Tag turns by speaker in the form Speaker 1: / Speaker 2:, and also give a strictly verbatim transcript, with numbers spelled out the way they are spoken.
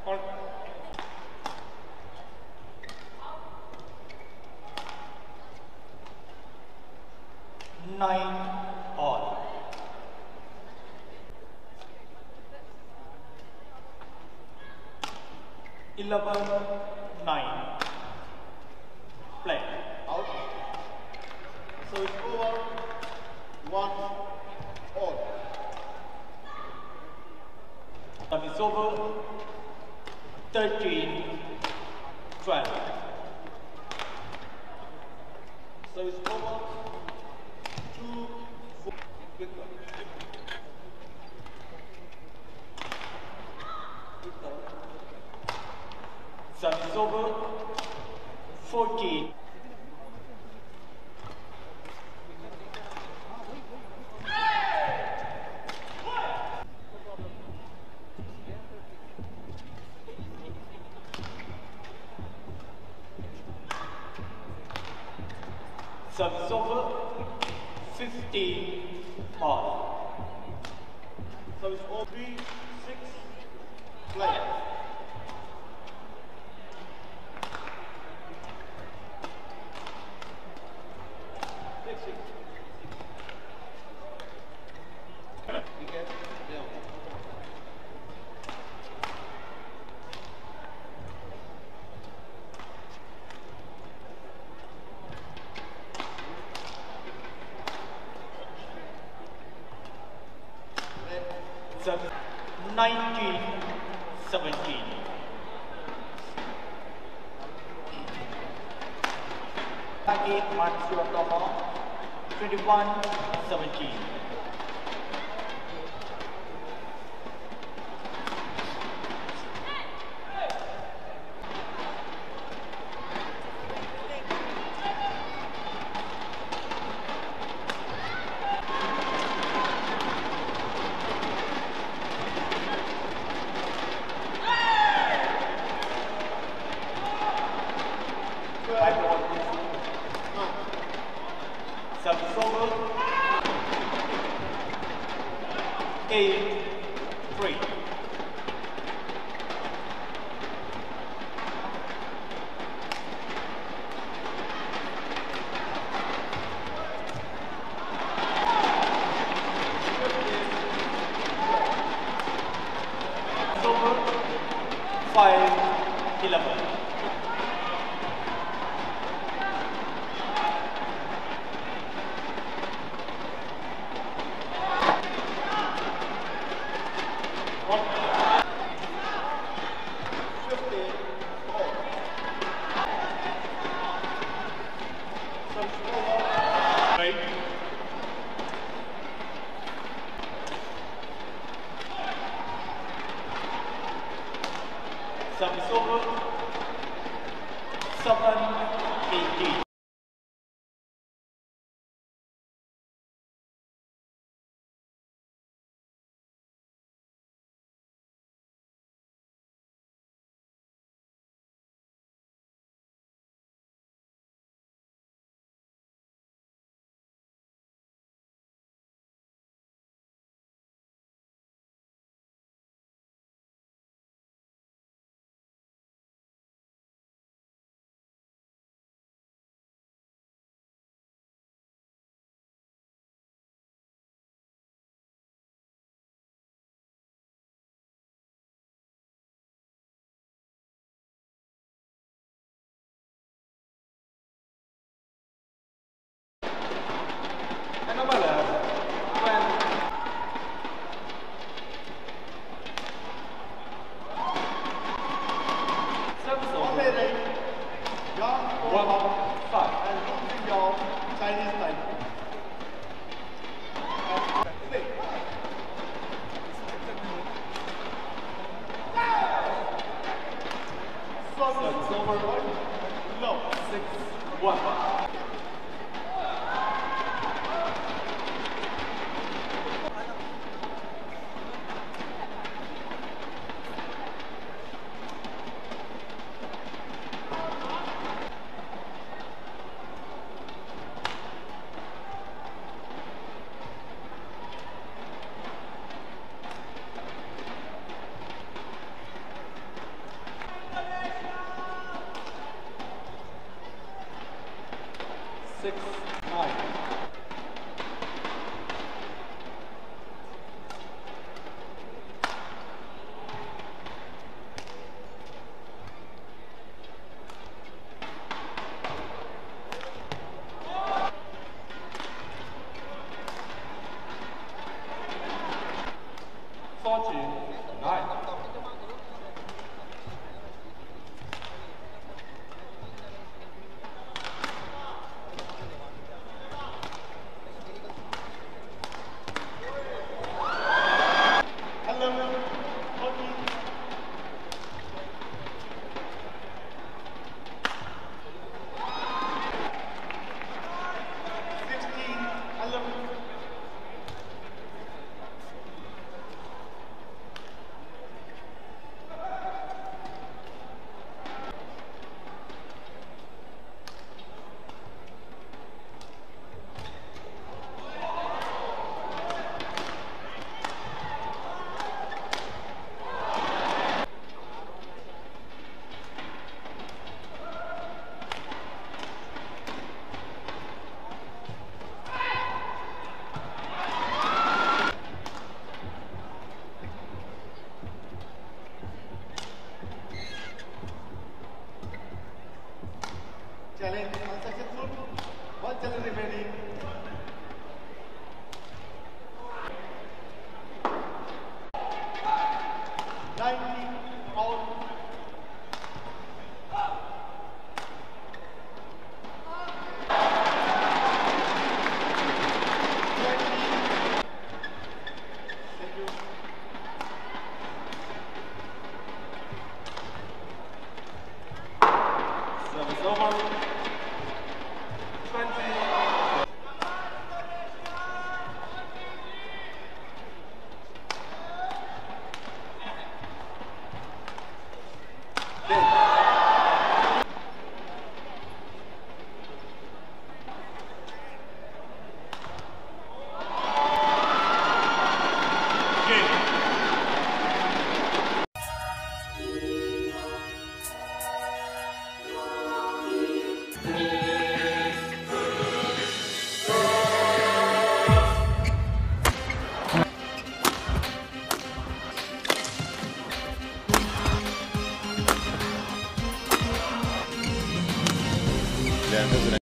Speaker 1: Nine all. Eleven nine. Play.
Speaker 2: Out. So it's over. One all.
Speaker 1: Time is over. Thirteen twelve.
Speaker 2: So it's over. Two four. Quick one. Quick one.
Speaker 1: Time is over. Fourteen. Service over. Fifteen all.
Speaker 2: So it's all three, six, play. Six, six. You get? Yeah.
Speaker 1: Service nineteen seventeen. Again, Matsuo Tomo. Twenty-one seventeen. Service over. Eight three. Over. Five eleven. Service over. Seven eighteen. six, nine. Fourteen, nine.
Speaker 2: eleven, fourteen. sixteen, eleven. Challenge unsuccessful. One challenge remaining. Nineteen out. Thank you.
Speaker 1: Service over. twenty.
Speaker 3: Leandro